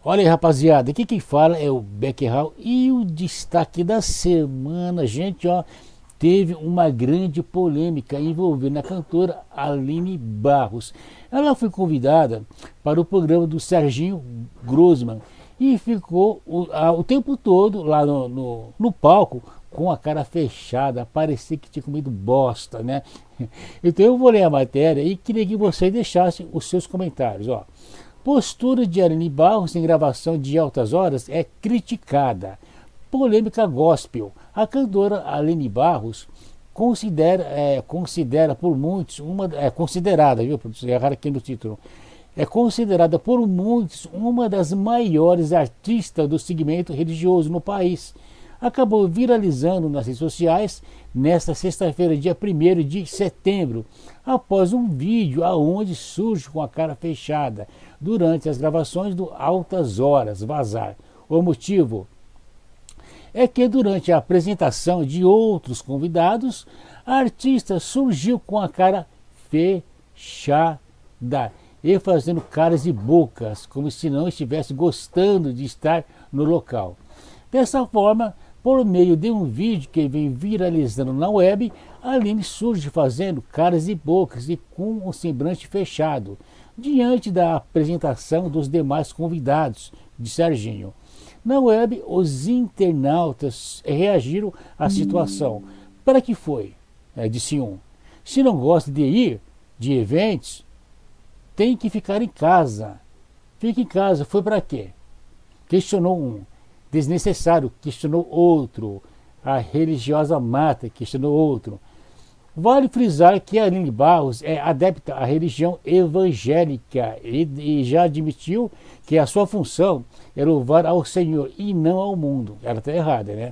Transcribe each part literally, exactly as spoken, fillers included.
Olha aí, rapaziada, aqui quem fala é o Beckerhal e o destaque da semana, gente, ó, teve uma grande polêmica envolvendo a cantora Aline Barros. Ela foi convidada para o programa do Serginho Grossman e ficou o, a, o tempo todo lá no, no, no palco com a cara fechada, parecia que tinha comido bosta, né? Então eu vou ler a matéria e queria que vocês deixassem os seus comentários, ó. Postura de Aline Barros em gravação de Altas Horas é criticada. Polêmica gospel. A cantora Aline Barros considera, é, considera por muitos uma é considerada, viu? Errar aqui no título. É considerada por muitos uma das maiores artistas do segmento religioso no país. Acabou viralizando nas redes sociais nesta sexta-feira, dia primeiro de setembro, após um vídeo aonde surge com a cara fechada durante as gravações do Altas Horas vazar. O motivo é que durante a apresentação de outros convidados, a artista surgiu com a cara fechada e fazendo caras e bocas, como se não estivesse gostando de estar no local. Dessa forma, por meio de um vídeo que vem viralizando na web, a Aline surge fazendo caras e bocas e com um semblante fechado, diante da apresentação dos demais convidados de Serginho. Na web, os internautas reagiram à situação. Para que foi? É, disse um. Se não gosta de ir de eventos, tem que ficar em casa. Fica em casa, foi para quê? Questionou um. Desnecessário, questionou outro. A religiosa mata, questionou outro. Vale frisar que a Aline Barros é adepta à religião evangélica e, e já admitiu que a sua função é louvar ao Senhor e não ao mundo. Ela está errada, né?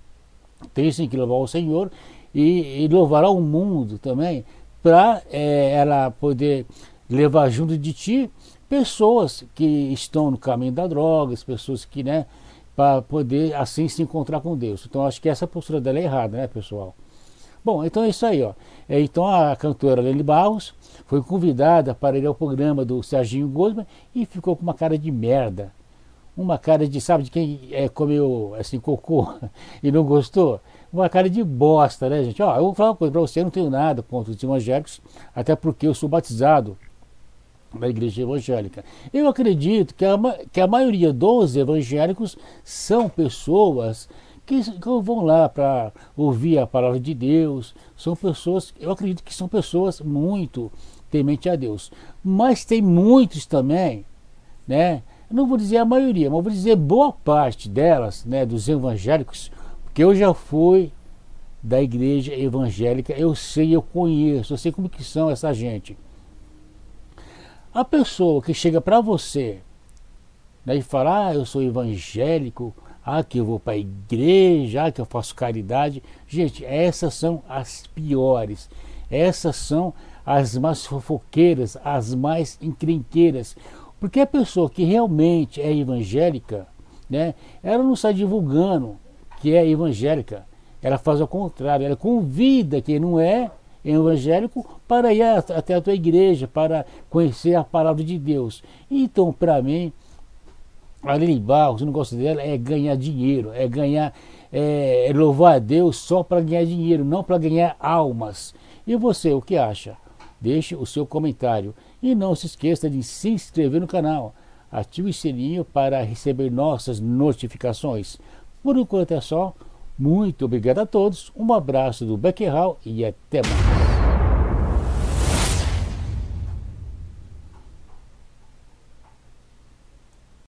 Tem sim que louvar ao Senhor e, e louvar ao mundo também, para é, ela poder levar junto de ti pessoas que estão no caminho da droga, as pessoas que, né, para poder assim se encontrar com Deus. Então acho que essa postura dela é errada, né, pessoal? Bom, então é isso aí, ó. Então a cantora Aline Barros foi convidada para ir ao programa do Serginho Grossman e ficou com uma cara de merda. Uma cara de, sabe, de quem é, comeu assim, cocô e não gostou? Uma cara de bosta, né, gente? Ó, eu vou falar uma coisa para você, eu não tenho nada contra os evangélicos, até porque eu sou batizado da igreja evangélica. Eu acredito que a, que a maioria dos evangélicos são pessoas que, que vão lá para ouvir a palavra de Deus, são pessoas, eu acredito que são pessoas muito tementes a Deus. Mas tem muitos também, né? Eu não vou dizer a maioria, mas vou dizer boa parte delas, né, dos evangélicos, porque eu já fui da igreja evangélica, eu sei, eu conheço, eu sei como que são essa gente. A pessoa que chega para você, né, e fala, ah, eu sou evangélico, ah, que eu vou para a igreja, ah, que eu faço caridade. Gente, essas são as piores. Essas são as mais fofoqueiras, as mais encrenqueiras. Porque a pessoa que realmente é evangélica, né, ela não sai divulgando que é evangélica. Ela faz ao contrário, ela convida quem não é evangélico para ir até a tua igreja, para conhecer a palavra de Deus. Então, para mim, a Aline Barros, o negócio dela é ganhar dinheiro, é ganhar, é, é louvar a Deus só para ganhar dinheiro, não para ganhar almas. E você, o que acha? Deixe o seu comentário e não se esqueça de se inscrever no canal. Ative o sininho para receber nossas notificações. Por enquanto é só. Muito obrigado a todos, um abraço do Beckerhal e até mais.